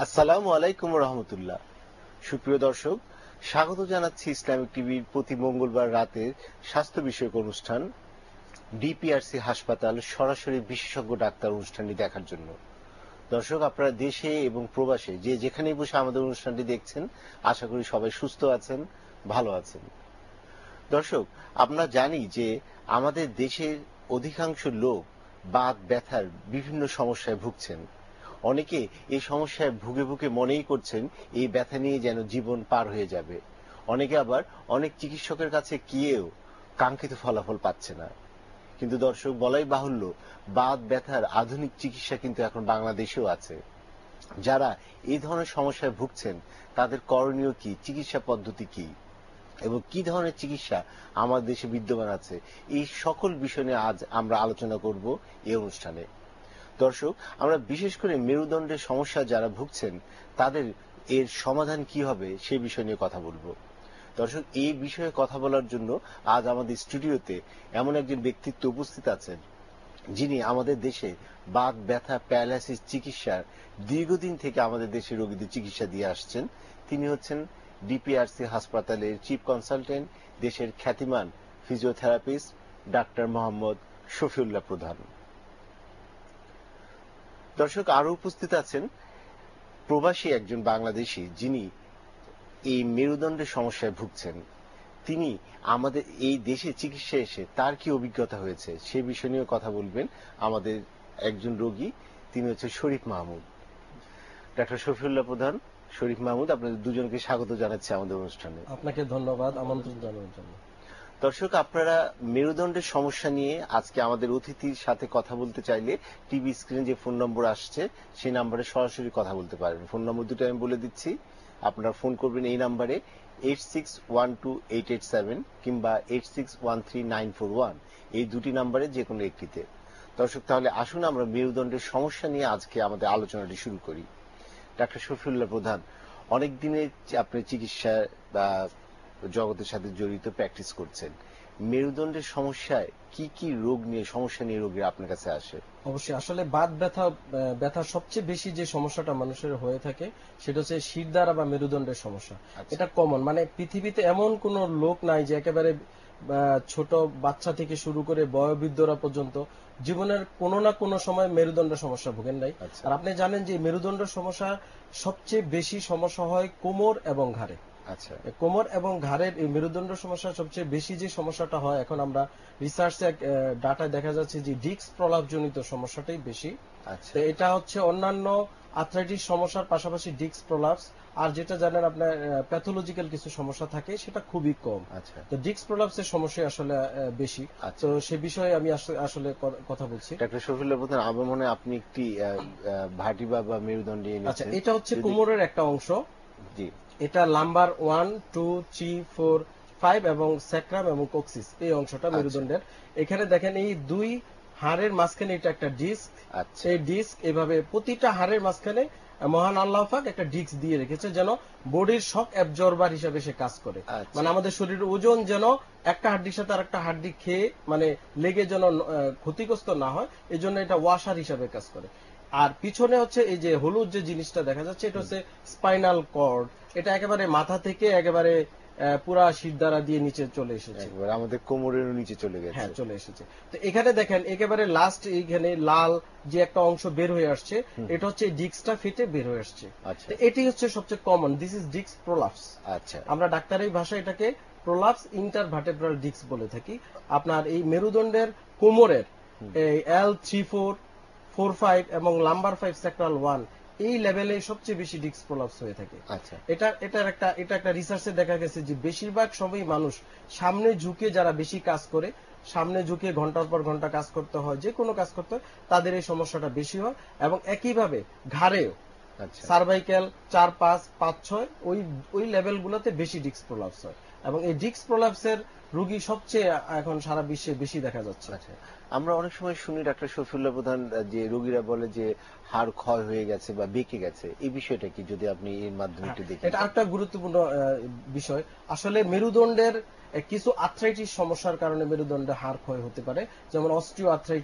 আসসালামু আলাইকুম রহমতুল্লাহ। সুপ্রিয় দর্শক, স্বাগত জানাচ্ছি ইসলামিক টিভির প্রতি মঙ্গলবার রাতের স্বাস্থ্য বিষয়ক অনুষ্ঠান ডিপিআরসি হাসপাতাল সরাসরি বিশেষজ্ঞ ডাক্তার অনুষ্ঠানটি দেখার জন্য। দর্শক, আপনারা দেশে এবং প্রবাসে যে যেখানেই বসে আমাদের অনুষ্ঠানটি দেখছেন, আশা করি সবাই সুস্থ আছেন, ভালো আছেন। দর্শক, আমরা জানি যে আমাদের দেশের অধিকাংশ লোক বাত ব্যথার বিভিন্ন সমস্যায় ভুগছেন। অনেকে এই সমস্যায় ভুগে ভুগে মনেই করছেন এই ব্যথা নিয়ে যেন জীবন পার হয়ে যাবে। অনেকে আবার অনেক চিকিৎসকের কাছে গিয়েও কাঙ্ক্ষিত ফলাফল পাচ্ছে না। কিন্তু দর্শক, বলাই বাহুল্য, বাত ব্যথার আধুনিক চিকিৎসা কিন্তু এখন বাংলাদেশেও আছে। যারা এই ধরনের সমস্যায় ভুগছেন তাদের করণীয় কি, চিকিৎসা পদ্ধতি কি এবং কি ধরনের চিকিৎসা আমাদের দেশে বিদ্যমান আছে, এই সকল বিষয় নিয়ে আজ আমরা আলোচনা করব এই অনুষ্ঠানে। দর্শক, আমরা বিশেষ করে মেরুদণ্ডের সমস্যা যারা ভুগছেন তাদের এর সমাধান কি হবে সে বিষয় নিয়ে কথা বলবো। দর্শক, এই বিষয়ে কথা বলার জন্য আজ আমাদের স্টুডিওতে এমন একজন ব্যক্তিত্ব উপস্থিত আছেন যিনি আমাদের দেশে বাত ব্যথা প্যারালাইসিস চিকিৎসার দীর্ঘদিন থেকে আমাদের দেশে রোগীদের চিকিৎসা দিয়ে আসছেন। তিনি হচ্ছেন ডিপিআরসি হাসপাতালের চিফ কনসালটেন্ট, দেশের খ্যাতিমান ফিজিওথেরাপিস্ট ডাক্তার মোহাম্মদ শফিউল্লাহ প্রধান। দর্শক, আরো উপস্থিত আছেন প্রবাসী একজন বাংলাদেশী যিনি এই মেরুদণ্ডের সমস্যায় ভুগছেন। তিনি আমাদের এই দেশে চিকিৎসা এসে তার কি অভিজ্ঞতা হয়েছে সে বিষয় নিয়ে কথা বলবেন আমাদের একজন রোগী। তিনি হচ্ছে শরীফ মাহমুদ। ডাক্তার শফিউল্লাহ প্রধান, শরীফ মাহমুদ, আপনাদের দুজনকে স্বাগত জানাচ্ছি আমাদের অনুষ্ঠানে। আপনাকে ধন্যবাদ আমন্ত্রণ জানানোর জন্য। দর্শক, আপনারা মেরুদণ্ডের সমস্যা নিয়ে আজকে আমাদের অতিথির সাথে কথা বলতে চাইলে টিভি স্ক্রিনে যে ফোন নম্বর আসছে সেই নম্বরে সরাসরি কথা বলতে পারেন। ফোন নম্বর দুটো আমি বলে দিচ্ছি। আপনারা ফোন করবেন এই নম্বরে 86128887 কিংবা 86139441, এই দুটি নম্বরে যে কোনো একটিতে। দর্শক, তাহলে আসুন আমরা মেরুদণ্ডের সমস্যা নিয়ে আজকে আমাদের আলোচনাটি শুরু করি। ডাক্তার শফিউল্লাহ প্রধান, অনেক দিনের আপনি চিকিৎসা বা জগতের সাথে জড়িত, প্র্যাকটিস করছেন। মেরুদণ্ডের সমস্যায় কি কি রোগ নিয়ে সমস্যা নিয়ে রোগীরা আপনার কাছে আসে? অবশ্যই, আসলে বাত ব্যথা সবচেয়ে বেশি যে সমস্যাটা মানুষের হয়ে থাকে সেটা হচ্ছে শিরদাঁড়া বা মেরুদণ্ডের সমস্যা। এটা কমন, মানে পৃথিবীতে এমন কোন লোক নাই যে একেবারে ছোট বাচ্চা থেকে শুরু করে বয়োবৃদ্ধরা পর্যন্ত জীবনের কোনো না কোনো সময় মেরুদণ্ডের সমস্যা ভোগেন নাই। আর আপনি জানেন যে মেরুদণ্ডের সমস্যা সবচেয়ে বেশি সমস্যা হয় কোমর এবং ঘাড়ে। আচ্ছা, কোমর এবং ঘাড়ের এই মেরুদণ্ড সমস্যা সবচেয়ে বেশি যে সমস্যাটা হয়, এখন আমরা রিসার্চে ডাটা দেখা যাচ্ছে যে ডিস্ক প্রলাপ জনিত সমস্যাটাই বেশি। আচ্ছা, এটা হচ্ছে অন্যান্য আর্থ্রাইটিস সমস্যার পাশাপাশি ডিস্ক প্রলাপস, আর যেটা জানেন আপনার প্যাথোলজিক্যাল কিছু সমস্যা থাকে সেটা খুবই কম। আচ্ছা, তো ডিস্ক প্রলাপসের সমস্যা আসলে বেশি। তো সে বিষয়ে আমি আসলে কথা বলছি। ডাক্তার শফিউল্লাহ প্রধান, আমার মনে হয় আপনি একটি ভাটিবা বা মেরুদণ্ড নিয়ে আচ্ছা, এটা হচ্ছে কোমরের একটা অংশ। জি, এটা লাম্বার 1, 2, 3, 4, 5 এবং স্যাক্রাম এবং কক্সিস, এই অংশটা মেরুদণ্ডের। এখানে দেখেন এই দুই হাড়ের মাঝখানে এটা একটা ডিস্ক। এই ডিস্ক এভাবে প্রতিটা হাড়ের মাঝখানে মহান আল্লাহ পাক একটা ডিস্ক দিয়ে রেখেছে যেন বডির শক অ্যাবজর্বার হিসেবে সে কাজ করে। মানে আমাদের শরীরের ওজন যেন একটা হাড্ডির সাথে আরেকটা হাড্ডি খেয়ে মানে লেগে যেন ক্ষতিগ্রস্ত না হয়, এই জন্য এটা ওয়াশার হিসাবে কাজ করে। আর পিছনে হচ্ছে এই যে হলুদ যে জিনিসটা দেখা যাচ্ছে এটা হচ্ছে স্পাইনাল কর্ড। এটা একেবারে মাথা থেকে একেবারে পুরা শিরদাঁড়া দিয়ে নিচে চলে এসেছে, আমাদের কোমরের নিচে চলে গেছে। হ্যাঁ, চলে এসেছে। তো এখানে দেখেন একেবারে লাস্ট এইখানে লাল যে একটা অংশ বের হয়ে আসছে, এটা হচ্ছে ডিস্কটা ফেটে বের হয়ে আসছে। তো এটি হচ্ছে সবচেয়ে common, this is disc prolapse. আচ্ছা, আমরা ডাক্তারি ভাষায় এটাকে প্রলাপস ইন্টারভার্টেব্রাল ডিস্ক বলে থাকি। আপনার এই মেরুদণ্ডের কোমরের এই L3-4, 4-5 এবং লাম্বার 5 স্যাক্রাল 1 এই লেভেলে সবচেয়ে বেশি ডিস্ক প্রলাপস হয়ে থাকে। আচ্ছা, এটা একটা রিসার্চে দেখা গেছে যে বেশিরভাগ সময় মানুষ সামনে ঝুঁকে, যারা বেশি কাজ করে, সামনে ঝুঁকে ঘন্টার পর ঘন্টা কাজ করতে হয়, যে কোনো কাজ করতে হয়, তাদের এই সমস্যাটা বেশি হয়। এবং একইভাবে ঘাড়েও সার্ভাইকেল 4, 5, 5, 6 ওই লেভেলগুলোতে বেশি ডিস্ক প্রলাপস হয় এবং এই ডিস্ক প্রলাপসের রোগী সবচেয়ে এখন সারা বিশ্বে বেশি দেখা যাচ্ছে। আচ্ছা, আমরা অনেক সময় শুনি ডাক্তার শফিউল্লাহ প্রধান যে রোগীরা বলে যে হাড় ক্ষয় হয়ে গেছে বা বেঁকে গেছে, এই বিষয়টা কি যদি আপনি এর মাধ্যমে একটু দেখেন? এটা একটা গুরুত্বপূর্ণ বিষয়। আসলে মেরুদণ্ডের কিছু আর্থ্রাইটিস সমস্যার কারণে মেরুদণ্ডে হাড় ক্ষয় হতে পারে, যেমন অস্টিও আর্থ্রাইটিস,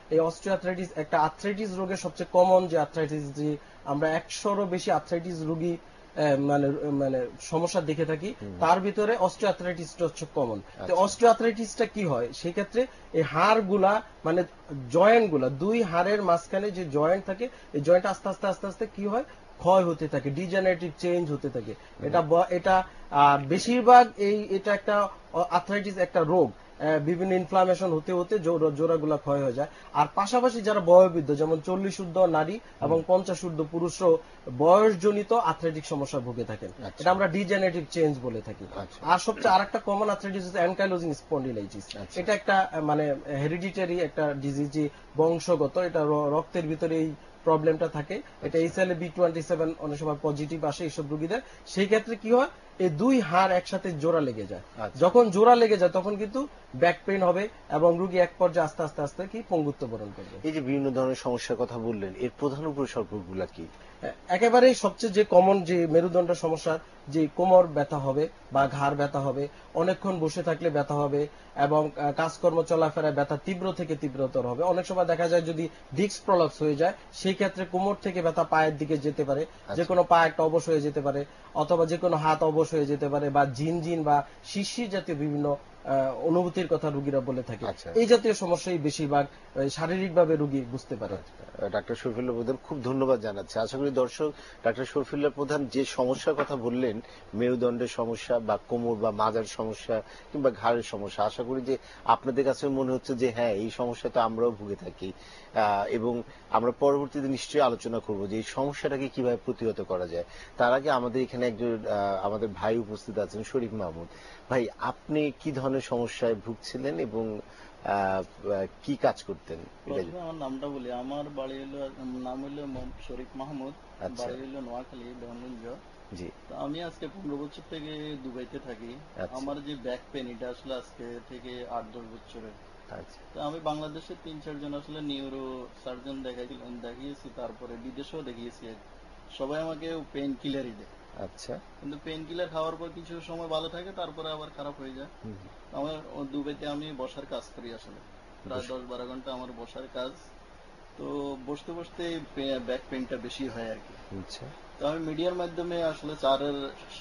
এই অস্টিওআর্থ্রাইটিস একটা আর্থ্রাইটিস রোগের সবচেয়ে কমন যে আর্থ্রাইটিস, যে আমরা 100-এরও বেশি আর্থ্রাইটিস রোগী মানে মানে সমস্যা দেখে থাকি, তার ভিতরে অস্টিওআর্থ্রাইটিসটা হচ্ছে কমন। তো অস্টিওআর্থ্রাইটিসটা কি হয় সেই ক্ষেত্রে, এই হাড় গুলা মানে জয়েন্ট গুলা, দুই হাড়ের মাঝখানে যে জয়েন্ট থাকে, এই জয়েন্ট আস্তে আস্তে আস্তে আস্তে কি হয়, ক্ষয় হতে থাকে, ডিজেনারেটিভ চেঞ্জ হতে থাকে। এটা বেশিরভাগ এটা একটা আর্থ্রাইটিস একটা রোগ, বিভিন্ন ইনফ্লামেশন হতে হতে জোড়াগুলা ক্ষয় হয়ে যায়। আর পাশাপাশি যারা বয়োবৃদ্ধ, যেমন 40 ঊর্ধ্ব নারী এবং 50 ঊর্ধ্ব পুরুষও বয়সজনিত আর্থ্রাইটিক সমস্যা ভুগে থাকেন, এটা আমরা ডিজেনারেটিভ চেঞ্জ বলে থাকি। আর সবচেয়ে আরেকটা কমন আর্থ্রাইটিস হচ্ছে অ্যানকাইলোজিং স্পন্ডিলাইটিস। এটা একটা মানে হেরিডিটারি একটা ডিজিজ, বংশগত, এটা রক্তের ভিতরে এই প্রবলেমটা থাকে। এটা HLA-B27 অনেক সময় পজিটিভ আসে এইসব রোগীদের। সেই ক্ষেত্রে কি হয়, এই দুই হাড় একসাথে জোড়া লেগে যায়। যখন জোড়া লেগে যায় তখন কিন্তু ব্যাক পেইন হবে এবং রোগী এক পর্যায়ে আস্তে আস্তে আস্তে কি পঙ্গুত্ব বরণ করবে। এই যে বিভিন্ন ধরনের সমস্যার কথা বললেন, এর প্রধান উপসর্গগুলো কি? একেবারে সবচেয়ে যে কমন যে মেরুদণ্ড সমস্যা, যে কোমর ব্যথা হবে বা ঘাড় ব্যথা হবে, অনেকক্ষণ বসে থাকলে ব্যথা হবে এবং কাজকর্ম চলাফেরায় ব্যথা তীব্র থেকে তীব্রতর হবে। অনেক সময় দেখা যায় যদি ডিস্ক প্রলাপস হয়ে যায়, সেই ক্ষেত্রে কোমর থেকে ব্যথা পায়ের দিকে যেতে পারে, যে কোনো পা একটা অবশ হয়ে যেতে পারে, অথবা যে কোনো হাত অবশ হয়ে যেতে পারে, বা ঝিনঝিন বা শিরশির জাতীয় বিভিন্ন অনুভূতির কথা রোগীরা বলে থাকে। এই জাতীয় সমস্যাই বেশিরভাগ শারীরিকভাবে রোগী বুঝতে পারে। ডাক্তার শরীফুল্লাহ প্রধান, খুব ধন্যবাদ জানাচ্ছি। আশা করি দর্শক ডাক্তার শরীফুল্লাহ প্রধান যে সমস্যার কথা বললেন, মেরুদণ্ডের সমস্যা বা কোমর বা মাজার সমস্যা কিংবা ঘাড়ের সমস্যা, আশা করি যে আপনাদের কাছে মনে হচ্ছে যে হ্যাঁ, এই সমস্যা তো আমরাও ভুগে থাকি, এবং আমরা পরবর্তীতে নিশ্চয়ই আলোচনা করব যে এই সমস্যাটাকে কিভাবে প্রতিহত করা যায়। তার আগে আমাদের এখানে একজন আমাদের ভাই উপস্থিত আছেন, শরীফ মাহমুদ ভাই। আপনি কি ধরনের সমস্যায় ভুগছিলেন এবং কি কাজ করতেন? আমার নামটা বলি, আমার বাড়ি হলো, নাম হলো শরীফ মাহমুদ, বাড়ি হলো নোয়াখালী দেওয়ানগঞ্জ। জি। তো আমি আজকে 15 বছর থেকে দুবাইতে থাকি। আমার যে ব্যাক পেন, এটা আসলে আজকে থেকে 8-10 বছরের। তো আমি বাংলাদেশে 3-4 জন আসলে নিউরো সার্জন দেখিয়েছি, তারপরে বিদেশেও দেখিয়েছি। সবাই আমাকে পেইন কিলারই দেয়। আচ্ছা। কিন্তু পেইন কিলার খাওয়ার পর কিছু সময় ভালো থাকে, তারপরে আবার খারাপ হয়ে যায়। আমার দুবাইতে আমি বসার কাজ করি, আসলে প্রায় 10-12 ঘন্টা আমার বসার কাজ। তো বসতে বসতে ব্যাক পেইনটা বেশি হয় আর কি। আচ্ছা। তো আমি মিডিয়ার মাধ্যমে আসলে স্যারের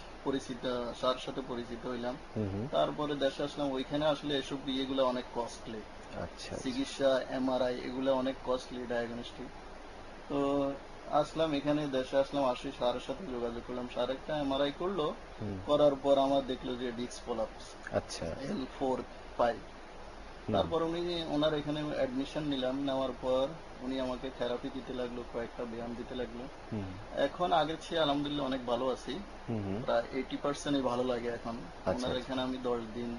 সাথে পরিচিত হইলাম। তারপরে দেশে আসলাম। ওইখানে আসলে এসব ইয়েগুলো অনেক কস্টলি। আচ্ছা। চিকিৎসা, MRI এগুলো অনেক কস্টলি, ডায়াগনস্টিক। তো আসলাম এখানে, দেশে আসলাম, আসি স্যারের সাথে যোগাযোগ করলাম। স্যার একটা MRI করলো, করার পর আমার দেখলো যে ডিস্ক প্রলাপস। আচ্ছা। L4-5। তারপর ওনার এখানে অ্যাডমিশন নিলাম। নেওয়ার পর উনি আমাকে থেরাপি দিতে লাগলো, কয়েকটা ব্যায়াম দিতে লাগলো। এখন আগের চেয়ে আলহামদুলিল্লাহ অনেক ভালো আছি, প্রায় 80% ভালো লাগে এখন। ওনার এখানে আমি 10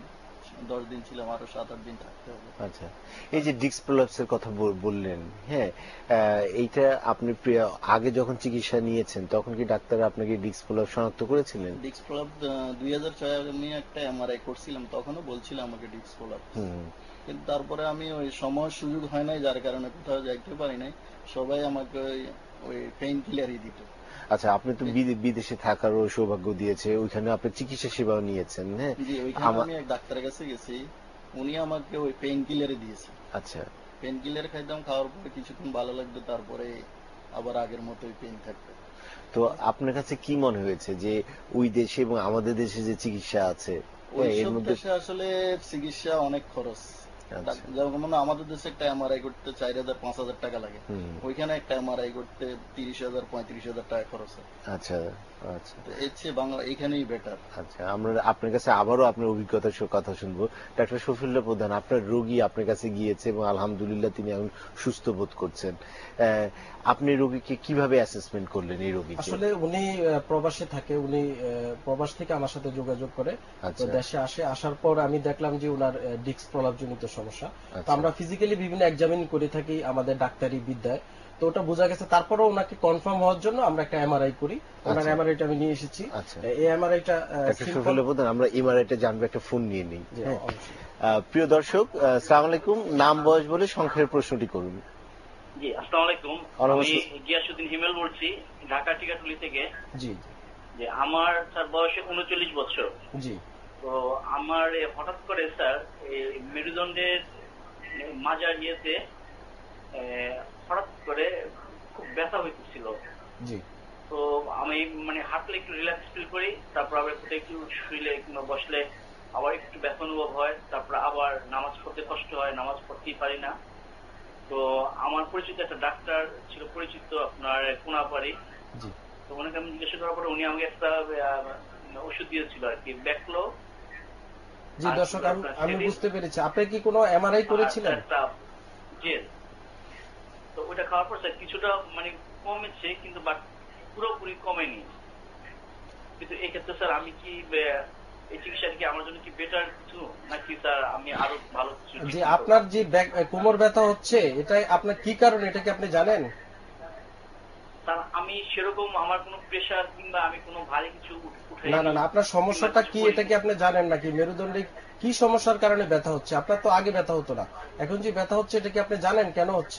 দিন ছিলাম, আরো 7-8 দিন থাকতে হবে। আচ্ছা। এই যে ডিস্ক প্রলাপসের কথা বললেন, হ্যাঁ, এইটা আপনি আগে যখন চিকিৎসা নিয়েছেন তখন কি ডাক্তার আপনাকে ডিস্ক প্রলাপ শনাক্ত করেছিলেন? ডিস্ক প্রলাপ 2006 আমি একটা MRI করছিলাম, তখনও বলছিল আমাকে ডিস্ক প্রলাপ। কিন্তু তারপরে আমি ওই সময় সুযোগ হয় নাই, যার কারণে কোথাও যাইতে পারি নাই। সবাই আমাকে ওই পেইন কিলারই দিত। আচ্ছা, আপনি তো বিদেশে থাকারও সৌভাগ্য দিয়েছে, ওইখানে আপনি চিকিৎসা সেবাও নিয়েছেন। হ্যাঁ, জি, ওইখানে আমি এক ডাক্তারের কাছে গেছি, উনি আমাকে ওই পেইন কিলারই দিয়েছে। আচ্ছা। পেইন কিলার খাইতাম, খাওয়ার পরে কিছুক্ষণ ভালো লাগতো, তারপরে আবার আগের মতোই পেইন থাকতো। তো আপনার কাছে কি মনে হয়েছে যে ওই দেশে এবং আমাদের দেশে যে চিকিৎসা আছে, এর মধ্যে আসলে চিকিৎসা অনেক খরচ। যেমন আমাদের দেশে একটা MRI করতে 4,000-5,000 টাকা লাগে, ওইখানে একটা MRI করতে 30,000-35,000 টাকা খরচ হয়। আচ্ছা আচ্ছা। এর চেয়ে বাংলা এখানেই বেটার। আচ্ছা, আমরা আপনার কাছে আবারও আপনার অভিজ্ঞতার কথা শুনবো। ডাক্তার শফিউল্লাহ প্রধান, আপনার রোগী আপনার কাছে গিয়েছে এবং আলহামদুলিল্লাহ তিনি এখন সুস্থ বোধ করছেন। আপনি রোগীকে কিভাবে অ্যাসেসমেন্ট করলেন এই রোগীকে? আসলে উনি প্রবাসে থাকে, উনি প্রবাস থেকে আমার সাথে যোগাযোগ করে দেশে আসে। আসার পর আমি দেখলাম যে উনার ডিস্ক প্রলাপজনিত সমস্যা। তো আমরা ফিজিক্যালি বিভিন্ন এক্সামিন করে থাকি আমাদের ডাক্তারি বিদ্যায়, তো ওটা বোঝা গেছে। তারপরে ওনাকে কনফার্ম হওয়ার জন্য আমরা একটা MRI করি। ওনার MRI-টা আমি নিয়ে এসেছি। এই MRI-টা আমরা MRI-টা জানবো, একটা ফোন নিয়ে নিই। প্রিয় দর্শক, আসসালামু আলাইকুম, নাম বয়স বলে সংক্ষেপে প্রশ্নটি করুন। জি, আসসালামু আলাইকুম, আমি গিয়াসউদ্দিন হিমেল বলছি, ঢাকা টিকাটুলি থেকে। জি জি। আমার স্যার বয়স 39 বছর। জি। তো আমার হঠাৎ করে স্যার মেরুদণ্ডের মাজার ইয়েতে হঠাৎ করে খুব ব্যথা হইতেছিল। জি। তো আমি মানে হাঁটলে একটু রিল্যাক্স ফিল করি, তারপর আবার একটু শুইলে কিংবা বসলে আবার একটু ব্যথা অনুভব হয়, তারপর আবার নামাজ পড়তে কষ্ট হয়, নামাজ পড়তেই পারি না। তো আমার পরিচিত একটা ডাক্তার ছিল, পরিচিত আপনার কোনাপাড়ি। তো ওনাকে আমি জিজ্ঞাসা করার পরে উনি আমাকে একটা ওষুধ দিয়েছিল আর কি, ব্যাকলো। জি দর্শক, আমি বুঝতে পেরেছি। আপনি কি কোনো এমআরআই করেছিলেন? জি। তো ওটা খাওয়ার পর কিছুটা মানে কমেছে, কিন্তু বাট পুরোপুরি কমেনি। কিন্তু এই ক্ষেত্রে স্যার আমি কি এই চিকিৎসাটা কি আমার জন্য কি বেটার কিছু, নাকি স্যার আমি আরো ভালো কিছু? জি, আপনার যে কোমর ব্যথা হচ্ছে, এটা আপনার কি কারণে, এটা কি আপনি জানেন? স্যার আমি সেরকম আমার কোনো প্রেসার কিংবা আমি কোনো ভারী কিছু উঠাই না, আপনার সমস্যাটা কি এটা কি আপনি জানেন নাকি? মেরুদণ্ডে কি সমস্যার কারণে ব্যথা হচ্ছে? আপনার তো আগে ব্যথা হতো না, এখন যে ব্যথা হচ্ছে এটা কি আপনি জানেন কেন হচ্ছে?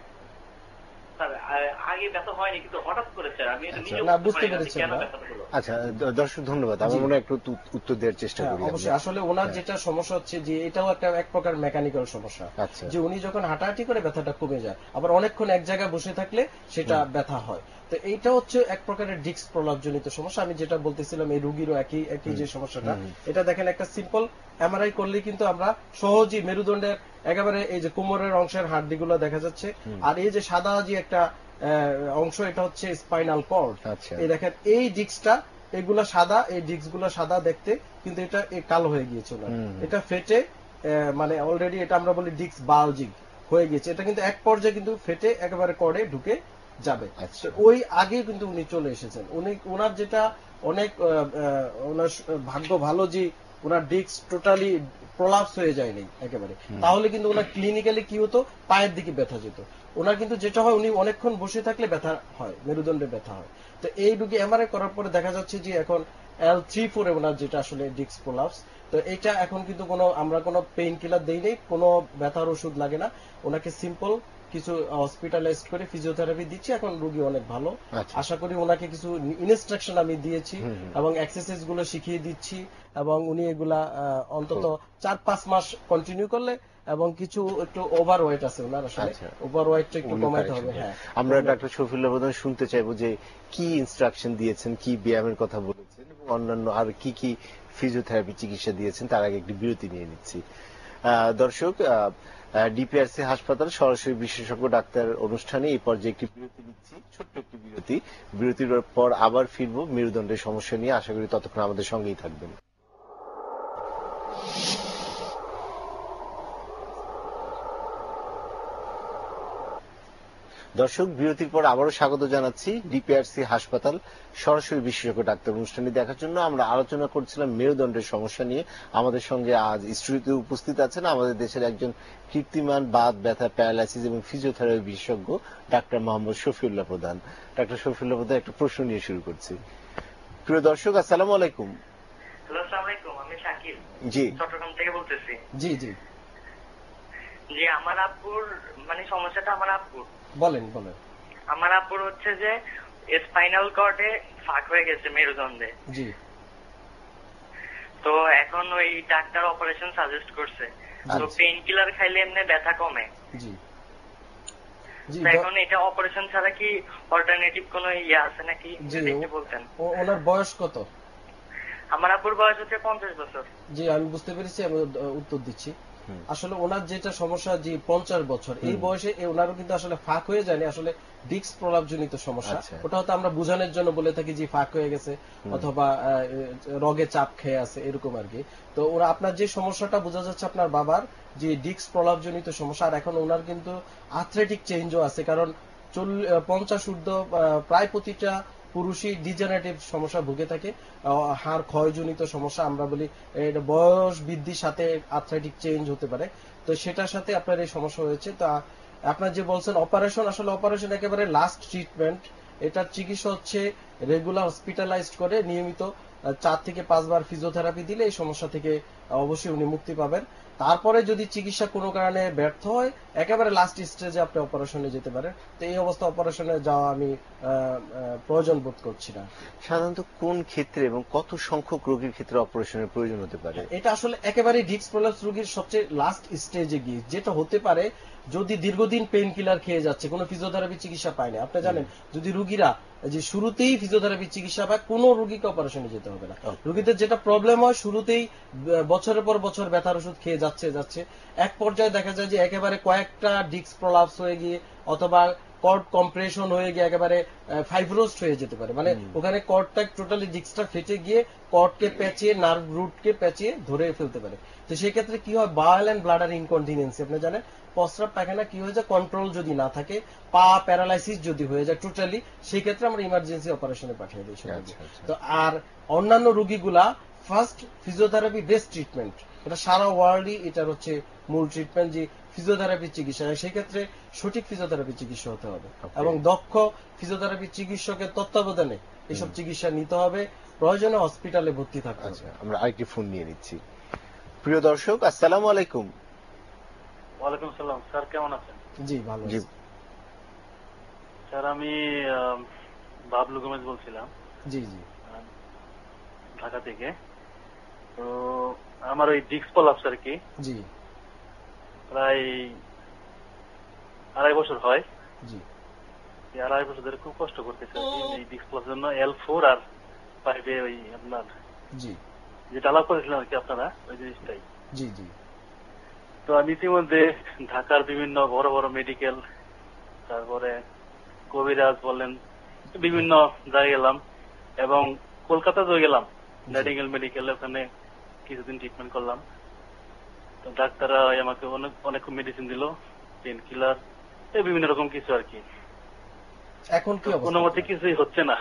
আগে ব্যথা হয়নি, কিন্তু হঠাৎ করে স্যার আমি বুঝতে পেরেছি। আচ্ছা দর্শক ধন্যবাদ, আমি মনে একটু উত্তর দেওয়ার চেষ্টা করি। অবশ্যই। আসলে ওনার যেটা সমস্যা হচ্ছে যে এটাও একটা এক প্রকার মেকানিক্যাল সমস্যা, যে উনি যখন হাঁটাহাঁটি করে ব্যথাটা কমে যায়, আবার অনেকক্ষণ এক জায়গায় বসে থাকলে সেটা ব্যথা হয়। তো এইটা হচ্ছে এক প্রকারের ডিস্ক প্রলাপজনিত সমস্যা। আমি যেটা বলতেছিলাম, এই রোগীরও একই যে সমস্যাটা, এটা দেখেন একটা সিম্পল এমআরআই করলে কিন্তু আমরা সহজেই মেরুদণ্ডের একেবারে এই যে কোমরের অংশের হাড়গুলো দেখা যাচ্ছে, আর এই যে সাদা যে একটা অংশ, এটা হচ্ছে স্পাইনাল কর্ড। এই দেখেন এই ডিস্কটা, এগুলা সাদা, এই ডিস্ক গুলো সাদা দেখতে, কিন্তু এটা কালো হয়ে গিয়েছে, এটা ফেটে মানে অলরেডি এটা আমরা বলি ডিস্ক বালজিং হয়ে গেছে। এটা কিন্তু এক পর্যায়ে কিন্তু ফেটে একেবারে কর্ডে ঢুকে যাবে। ওই আগে কিন্তু উনি চলে এসেছেন। ওনার যেটা অনেক ওনার ভাগ্য ভালো যে ওনার ডিস্ক টোটালি প্রলাপস হয়ে যায়নি একেবারে, তাহলে কিন্তু ওনার ক্লিনিক্যালি কি হতো, পায়ের দিকে ব্যথা যেত। ওনার কিন্তু যেটা হয়, উনি অনেকক্ষণ বসে থাকলে ব্যথা হয়, মেরুদণ্ডে ব্যথা হয়। তো এই রোগী এমআরআই করার পরে দেখা যাচ্ছে যে এখন L3-4 ওনার যেটা আসলে ডিস্ক প্রলাপস। তো এটা এখন কিন্তু আমরা কোনো পেইন কিলার দেই নেই, কোনো ব্যথার ওষুধ লাগে না। ওনাকে সিম্পল কিছু হসপিটালাইজ করে ফিজিওথেরাপি দিচ্ছি, এখন রোগী অনেক ভালো। আশা করি ওনাকে কিছু ইনস্ট্রাকশন আমি দিয়েছি এবং এক্সারসাইজ গুলো শিখিয়ে দিচ্ছি, এবং উনি এগুলা অন্তত 4-5 মাস কন্টিনিউ করলে, এবং কিছু একটু ওভার ওয়েট আছে ওনার, আসলে ওভার ওয়েটটা একটু কমাতে হবে। হ্যাঁ, আমরা ডাক্তার শফিউল্লাহ প্রধান শুনতে চাইবো যে কি ইনস্ট্রাকশন দিয়েছেন, কি ব্যায়ামের কথা বলেছেন, এবং অন্যান্য আর কি ফিজিওথেরাপি চিকিৎসা দিয়েছেন। তার আগে একটি বিরতি নিয়ে নিচ্ছি। দর্শক, ডিপিআরসি হাসপাতাল সরাসরি বিশেষজ্ঞ ডাক্তার অনুষ্ঠানে এই পর্যায়ে একটি বিরতি নিচ্ছি, ছোট্ট একটি বিরতি। বিরতির পর আবার ফিরবো মেরুদণ্ডের সমস্যা নিয়ে। আশা করি ততক্ষণ আমাদের সঙ্গেই থাকবেন। দর্শক, বিরতির পর আবারও স্বাগত জানাচ্ছি ডিপিআরসি হাসপাতাল সরাসরি বিশেষজ্ঞ ডাক্তার অনুষ্ঠানটি দেখার জন্য। আমরা আলোচনা করছিলাম মেরুদণ্ডের সমস্যা নিয়ে। আমাদের সঙ্গে আজ স্টুডিওতে উপস্থিত আছেন আমাদের দেশের একজন কীর্তিমান বাত ব্যথা, প্যারালাইসিস এবং ফিজিওথেরাপি বিশেষজ্ঞ ডাক্তার মোহাম্মদ শফিউল্লাহ প্রধান। ডাক্তার শফিউল্লাহ প্রধান, একটা প্রশ্ন নিয়ে শুরু করছি। প্রিয় দর্শক, আসসালামু আলাইকুম। আসসালামু আলাইকুম, আমি শাকিল, জি, চট্টগ্রাম থেকে বলতেছি। জি জি জি, আমার আব্বুর মানে সমস্যাটা, আমার আব্বুর বলেন। আমার আব্বুর হচ্ছে যে স্পাইনাল কর্ডে ফাঁক হয়ে গেছে মেরুদণ্ডে। জি। তো এখন ওই ডাক্তার অপারেশন সাজেস্ট করছে। তো পেইন কিলার খাইলে এমনি ব্যথা কমে। জি। এখন এটা অপারেশন ছাড়া কি অল্টারনেটিভ কোনো ইয়ে আছে নাকি, যদি একটু বলতেন। ওনার বয়স কত? আমার আব্বুর বয়স হচ্ছে 50 বছর। জি, আমি বুঝতে পেরেছি, আমি উত্তর দিচ্ছি। আসলে ওনার যেটা সমস্যা, যে 50 বছর, এই বয়সে ওনারও কিন্তু আসলে ফাঁক হয়ে যায়নি, আসলে ডিস্ক প্রলাপজনিত সমস্যা। ওটা হয়তো আমরা বোঝানোর জন্য বলে থাকি যে ফাঁক হয়ে গেছে, অথবা রগে চাপ খেয়ে আছে, এরকম আর কি। তো ওরা আপনার যে সমস্যাটা বোঝা যাচ্ছে, আপনার বাবার যে ডিস্ক প্রলাপজনিত সমস্যা, আর এখন ওনার কিন্তু আর্থ্রাইটিক চেঞ্জও আছে, কারণ 50 ঊর্ধ্ব প্রায় প্রতিটা পুরুষই ডিজেনারেটিভ সমস্যা ভুগে থাকে, হাড় ক্ষয়জনিত সমস্যা আমরা বলি। এটা বয়স বৃদ্ধির সাথে আর্থ্রাইটিক চেঞ্জ হতে পারে, তো সেটার সাথে আপনার এই সমস্যা হয়েছে। তা আপনার যে বলছেন অপারেশন, আসলে অপারেশন একেবারে লাস্ট ট্রিটমেন্ট। এটার চিকিৎসা হচ্ছে রেগুলার হসপিটালাইজড করে নিয়মিত 4 থেকে 5 বার ফিজিওথেরাপি দিলে এই সমস্যা থেকে অবশ্যই উনি মুক্তি পাবেন। তারপরে যদি চিকিৎসা কোনো কারণে ব্যর্থ হয় একেবারে লাস্ট স্টেজে আপনি অপারেশনে যেতে পারেন। তো এই অবস্থা অপারেশনে যাওয়া আমি প্রয়োজন বোধ করছি না। সাধারণত কোন ক্ষেত্রে এবং কত সংখ্যক রোগীর ক্ষেত্রে অপারেশনের প্রয়োজন হতে পারে? এটা আসলে একেবারে ডিস্ক প্রলাপস রোগীর সবচেয়ে লাস্ট স্টেজে গিয়ে যেটা হতে পারে, যদি দীর্ঘদিন পেইন কিলার খেয়ে যাচ্ছে, কোনো ফিজিওথেরাপি চিকিৎসা পায় না। আপনি জানেন যদি রোগীরা যে শুরুতেই ফিজিওথেরাপি চিকিৎসা পায়, কোনো রোগীকে অপারেশনে যেতে হবে না। রোগীদের যেটা প্রবলেম হয় শুরুতেই বছরের পর বছর ব্যথার ওষুধ খেয়ে যাচ্ছে এক পর্যায়ে দেখা যায় যে একেবারে কয়েকটা ডিস্ক প্রলাপস হয়ে গিয়ে অথবা কর্ড কম্প্রেশন হয়ে গিয়ে একেবারে ফাইব্রোস্ট হয়ে যেতে পারে, মানে ওখানে কর্ডটা টোটালি ডিস্কটা ফেটে গিয়ে কর্ডকে পেঁচিয়ে নার্ভ রুটকে পেঁচিয়ে ধরে ফেলতে পারে। তো সেই ক্ষেত্রে কি হয়, বাওয়েল এন্ড ব্লাডার ইনকন্টিনেন্সি, আপনি জানেন প্রস্রাব পায়খানা কি হয়ে যায়, কন্ট্রোল যদি না থাকে, পা প্যারালাইসিস যদি হয়ে যায় টোটালি, সেই ক্ষেত্রে আমরা ইমার্জেন্সি অপারেশনে পাঠিয়ে দিই। তো আর অন্যান্য রোগীগুলা ফার্স্ট ফিজিওথেরাপি বেস্ট ট্রিটমেন্ট, এটা সারা ওয়ার্ল্ডই এটার হচ্ছে মূল ট্রিটমেন্ট, যে ফিজিওথেরাপি চিকিৎসা। সেই ক্ষেত্রে সঠিক ফিজিওথেরাপি চিকিৎসা হতে হবে এবং দক্ষ ফিজিওথেরাপি চিকিৎসকের তত্ত্বাবধানে এসব চিকিৎসা নিতে হবে, প্রয়োজনে হসপিটালে ভর্তি থাকতে হবে। আমরা আরেকটি ফোন নিয়ে নিচ্ছি। প্রিয় দর্শক, আসসালামু আলাইকুম। ওয়ালাইকুম আসসালাম। স্যার কেমন আছেন? জি ভালো আছি স্যার। আমি বাবলু গোমেজ বলছিলাম। জি জি, ঢাকা থেকে। তো আমার ওই ডিস্ক প্রলাপস আর কি, জি প্রায় 2.5 বছর হয়। জি, এই 2.5 বছর ধরে খুব কষ্ট করতেছে এই ডিস্ক প্রলাপসের জন্য। L4 আর 5 এ ওই আপনার জি যেটা আলাপ করেছিলাম আর কি আপনারা, ওই জিনিসটাই। জি জি। তো আমি ইতিমধ্যে ঢাকার বিভিন্ন বড় বড় মেডিকেল, তারপরে কবিরাজ বলেন, বিভিন্ন জায়গায় গেলাম এবং কলকাতাতেও গেলাম নাইটিঙ্গেল মেডিকেল, ওখানে কিছুদিন ট্রিটমেন্ট করলাম। তো ডাক্তাররা আমাকে অনেক মেডিসিন দিল, পেন কিলার, বিভিন্ন রকম কিছু আর কি। এখন কি কোনো মতে কিছুই হচ্ছে না।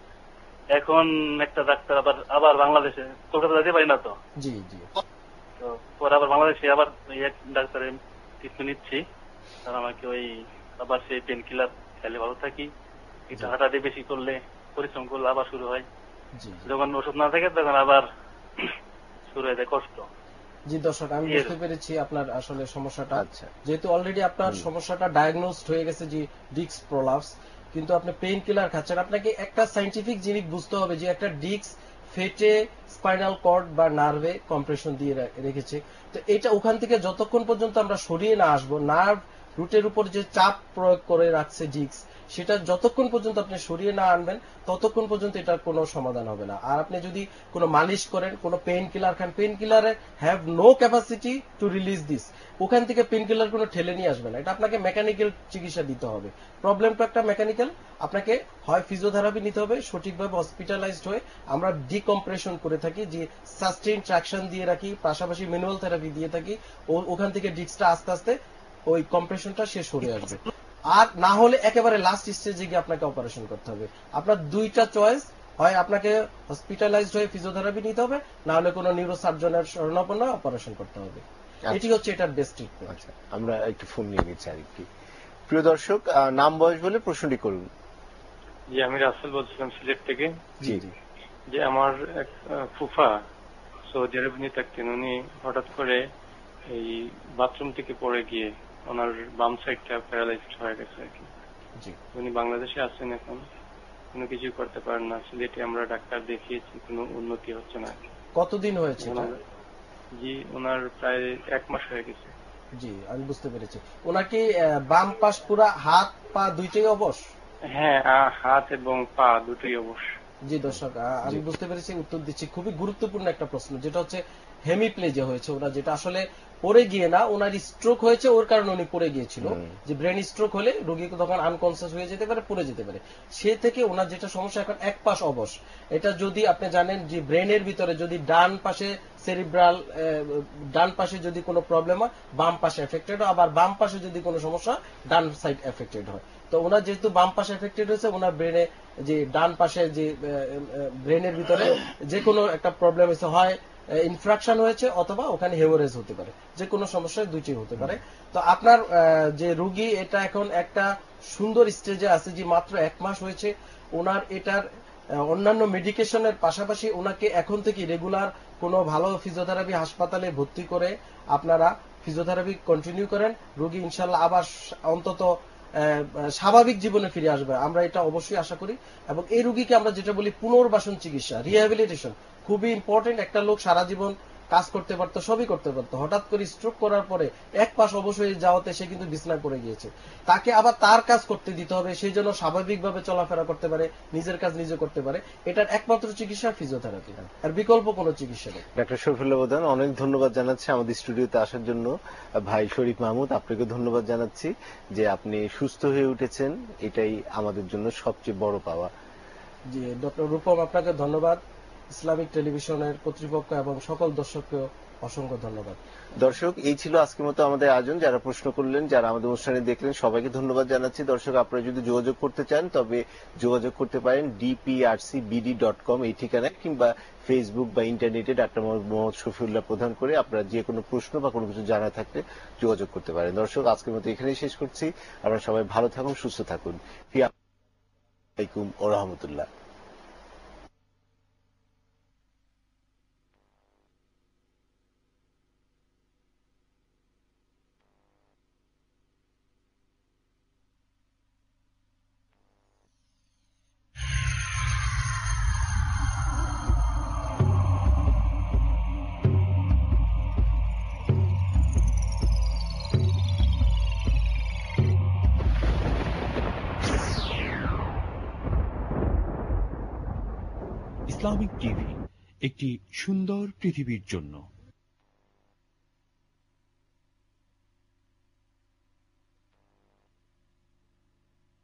এখন একটা ডাক্তার আবার বাংলাদেশে, কলকাতা যেতে পারি না তো। জি জি। তো পরে আবার বাংলাদেশে আবার এক ডাক্তারের ট্রিটমেন্ট নিচ্ছি, আর আমাকে ওই আবার সেই পেন কিলার খেলে ভালো থাকি, একটু হাঁটাহাঁটি বেশি করলে, পরিশ্রম করলে আবার শুরু হয়। যখন ওষুধ না থাকে তখন আবার শুরু হয়ে যায় কষ্ট। জি দর্শক, আমি বুঝতে পেরেছি আপনার আসলে সমস্যাটা। যেহেতু অলরেডি আপনার সমস্যাটা ডায়াগনোসড হয়ে গেছে যে ডিস্ক প্রলাপস, কিন্তু আপনি পেইন কিলার খাচ্ছেন। আপনাকে একটা সায়েন্টিফিক জিনিস বুঝতে হবে যে একটা ডিস্ক ফেটে স্পাইনাল কর্ড বা নার্ভে কম্প্রেশন দিয়ে রেখেছে। তো এটা ওখান থেকে যতক্ষণ পর্যন্ত আমরা সরিয়ে না আসবো, নার্ভ রুটের উপর যে চাপ প্রয়োগ করে রাখছে ডিস্ক, সেটা যতক্ষণ পর্যন্ত আপনি সরিয়ে না আনবেন ততক্ষণ পর্যন্ত এটার কোনো সমাধান হবে না। আর আপনি যদি কোনো মালিশ করেন, কোনো পেইন কিলার খান, পেইন কিলারে have no capacity to release this, ওখান থেকে পেইন কিলার কোনো ঠেলে নিয়ে আসবে না। এটা আপনাকে মেকানিক্যাল চিকিৎসা দিতে হবে। প্রবলেমটা একটা মেকানিক্যাল, আপনাকে হয় ফিজিওথেরাপি নিতে হবে, সঠিকভাবে হসপিটালাইজড হয়ে আমরা ডিকম্প্রেশন করে থাকি, যে সাস্টেইন ট্রাকশন দিয়ে রাখি, পাশাপাশি ম্যানুয়াল থেরাপি দিয়ে থাকি, ওখান থেকে ডিস্কটা আস্তে আস্তে ওই কম্প্রেশনটা শেষ হয়ে আসবে। আর না হলে একেবারে লাস্ট স্টেজে গিয়ে আপনাকে অপারেশন করতে হবে। আপনার দুইটা চয়েস, হয় আপনাকে হসপিটালাইজড হয়ে ফিজিওথেরাপি নিতে হবে, না হলে কোনো নিউরোসার্জনের শরণাপন্ন এটি করতে হবে। এটি হচ্ছে এটার বেস্ট ট্রিটমেন্ট। আচ্ছা, আমরা একটু ফোন নিয়ে নিচ্ছি আরেকটি। প্রিয় দর্শক, নাম বয়স বলে প্রশ্নটি করুন। জি, আমি রাসেল বলছিলাম সিলেট থেকে। জি জি। যে আমার এক ফুফা সৌদি আরব নিয়ে থাকতেন, উনি হঠাৎ করে এই বাথরুম থেকে পড়ে গিয়ে ওনার বাম সাইডটা প্যারালাইজড হয়ে গেছে আর কি। উনি বাংলাদেশে আছেন, এখন কোনো কিছু করতে পারেন না। সিলেটে আমরা ডাক্তার দেখিয়েছি, কোনো উন্নতি হচ্ছে না। কতদিন হয়েছে? জি, ওনার প্রায় 1 মাস হয়ে গেছে। জি, আমি বুঝতে পেরেছি। ওনার কি বাম পাশ পুরা হাত পা দুইটাই অবশ? হ্যাঁ, হাত এবং পা দুটোই অবশ। জি দর্শক, আমি বুঝতে পেরেছি, উত্তর দিচ্ছি। খুবই গুরুত্বপূর্ণ একটা প্রশ্ন, যেটা হচ্ছে হেমিপ্লেজিয়া হয়েছে ওনার, যেটা আসলে পড়ে গিয়ে না, ওনার স্ট্রোক হয়েছে, ওর কারণে উনি পড়ে গিয়েছিল। যে ব্রেন স্ট্রোক হলে রোগী তখন আনকনসিয়াস হয়ে যেতে পারে, পড়ে যেতে পারে। সে থেকে ওনার যেটা সমস্যা, এখন এক পাশ অবশ। এটা যদি আপনি জানেন যে ব্রেনের ভিতরে যদি ডান পাশে সেরিব্রাল, ডান পাশে যদি কোনো প্রবলেম হয় বাম পাশে এফেক্টেড হয়, আবার বাম পাশে যদি কোনো সমস্যা ডান সাইড এফেক্টেড হয়। তো ওনার যেহেতু বাম পাশে এফেক্টেড হয়েছে, ওনার ব্রেনে যে ডান পাশে যে ব্রেনের ভিতরে যে কোনো একটা প্রবলেম হয়েছে, হয় ইনফ্রাকশন হয়েছে অথবা ওখানে হেমোরেজ হতে পারে, যে কোনো সমস্যা দুইটি হতে পারে। তো আপনার যে রোগী, এটা এখন একটা সুন্দর স্টেজে আছে, যে মাত্র 1 মাস হয়েছে ওনার। এটার অন্যান্য মেডিকেশনের পাশাপাশি ওনাকে এখন থেকে রেগুলার কোনো ভালো ফিজিওথেরাপি হাসপাতালে ভর্তি করে আপনারা ফিজিওথেরাপি কন্টিনিউ করেন, রোগী ইনশাল্লাহ আবার অন্তত স্বাভাবিক জীবনে ফিরে আসবে, আমরা এটা অবশ্যই আশা করি। এবং এই রোগীকে আমরা যেটা বলি পুনর্বাসন চিকিৎসা, রিহ্যাবিলিটেশন, খুবই ইম্পর্টেন্ট। একটা লোক সারা জীবন কাজ করতে পারতো, সবই করতে পারতো, হঠাৎ করে স্ট্রোক করার পরে এক পাশ অবশ্যই যাওয়াতে সে কিন্তু বিছনায় পড়ে গিয়েছে। তাকে আবার তার কাজ করতে দিতে হবে, সেই জন্য স্বাভাবিকভাবে চলাফেরা করতে পারে, নিজের কাজ নিজে করতে পারে। এটার একমাত্র চিকিৎসা ফিজিওথেরাপি, আর বিকল্প কোনো চিকিৎসা নেই। ডাক্তার শফিউল্লাহ প্রধান, অনেক ধন্যবাদ জানাচ্ছি আমাদের স্টুডিওতে আসার জন্য। ভাই শরীফ মাহমুদ, আপনাকে ধন্যবাদ জানাচ্ছি যে আপনি সুস্থ হয়ে উঠেছেন, এটাই আমাদের জন্য সবচেয়ে বড় পাওয়া। জি ডক্টর রূপম, আপনাকে ধন্যবাদ, ইসলামিক টেলিভিশনের কর্তৃপক্ষ এবং সকল দর্শককে অসংখ্য ধন্যবাদ। দর্শক, এই ছিল আজকের মতো আমাদের আয়োজন। যারা প্রশ্ন করলেন, যারা আমাদের অনুষ্ঠানে দেখলেন, সবাইকে ধন্যবাদ জানাচ্ছি। দর্শক, আপনারা যদি যোগাযোগ করতে চান তবে যোগাযোগ করতে পারেন dprcbd.com এই ঠিকানায়, কিংবা ফেসবুক বা ইন্টারনেটে ডাক্তার মোহাম্মদ শফিউল্লাহ প্রধান করে আপনারা যে কোনো প্রশ্ন বা কোনো কিছু জানা থাকলে যোগাযোগ করতে পারেন। দর্শক, আজকের মতো এখানেই শেষ করছি। আপনারা সবাই ভালো থাকুন, সুস্থ থাকুন। আসসালামু আলাইকুম ওয়া রাহমাতুল্লাহ। ইসলামিক টিভি, একটি সুন্দর পৃথিবীর জন্য।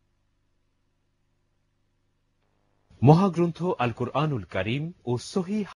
মহাগ্রন্থ আল কুরআনুল কারীম ও সহিহ